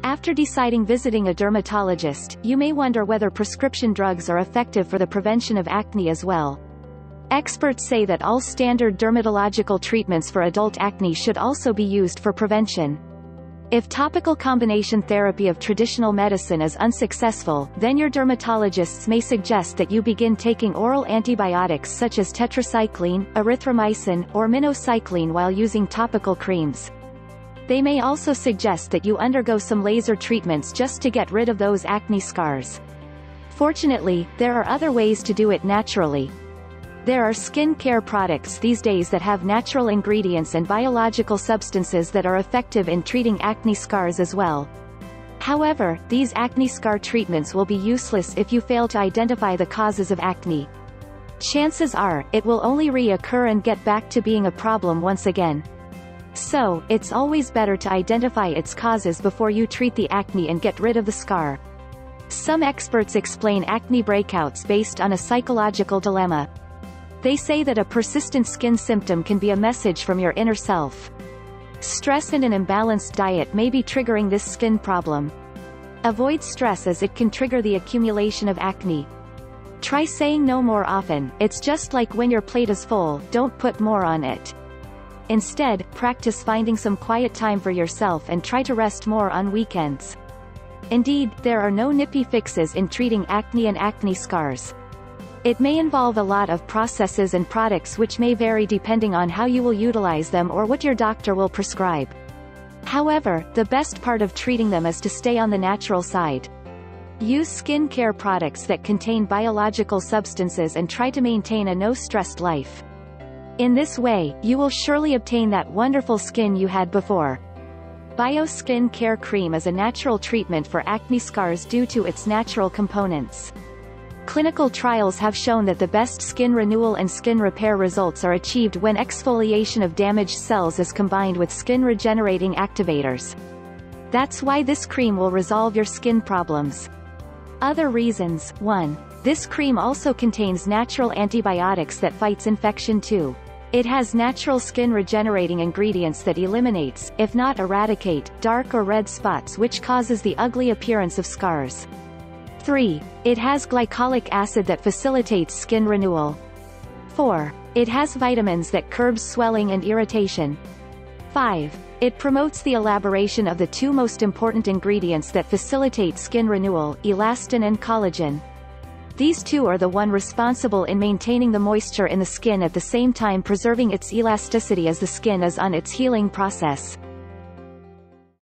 After deciding visiting a dermatologist, you may wonder whether prescription drugs are effective for the prevention of acne as well. Experts say that all standard dermatological treatments for adult acne should also be used for prevention. If topical combination therapy of traditional medicine is unsuccessful, then your dermatologists may suggest that you begin taking oral antibiotics such as tetracycline, erythromycin, or minocycline while using topical creams. They may also suggest that you undergo some laser treatments just to get rid of those acne scars. Fortunately, there are other ways to do it naturally. There are skin care products these days that have natural ingredients and biological substances that are effective in treating acne scars as well. However, these acne scar treatments will be useless if you fail to identify the causes of acne. Chances are, it will only reoccur and get back to being a problem once again. So, it's always better to identify its causes before you treat the acne and get rid of the scar. Some experts explain acne breakouts based on a psychological dilemma. They say that a persistent skin symptom can be a message from your inner self. Stress and an imbalanced diet may be triggering this skin problem. Avoid stress as it can trigger the accumulation of acne. Try saying no more often. It's just like when your plate is full, don't put more on it. Instead, practice finding some quiet time for yourself and try to rest more on weekends. Indeed, there are no nippy fixes in treating acne and acne scars. It may involve a lot of processes and products which may vary depending on how you will utilize them or what your doctor will prescribe. However, the best part of treating them is to stay on the natural side. Use skin care products that contain biological substances and try to maintain a no-stressed life. In this way, you will surely obtain that wonderful skin you had before. Bio Skin Care Cream is a natural treatment for acne scars due to its natural components. Clinical trials have shown that the best skin renewal and skin repair results are achieved when exfoliation of damaged cells is combined with skin-regenerating activators. That's why this cream will resolve your skin problems. Other reasons: 1. This cream also contains natural antibiotics that fights infection too. It has natural skin-regenerating ingredients that eliminates, if not eradicate, dark or red spots which causes the ugly appearance of scars. 3. It has glycolic acid that facilitates skin renewal. 4. It has vitamins that curbs swelling and irritation. 5. It promotes the elaboration of the two most important ingredients that facilitate skin renewal, elastin and collagen. These two are the one responsible in maintaining the moisture in the skin at the same time preserving its elasticity as the skin is on its healing process.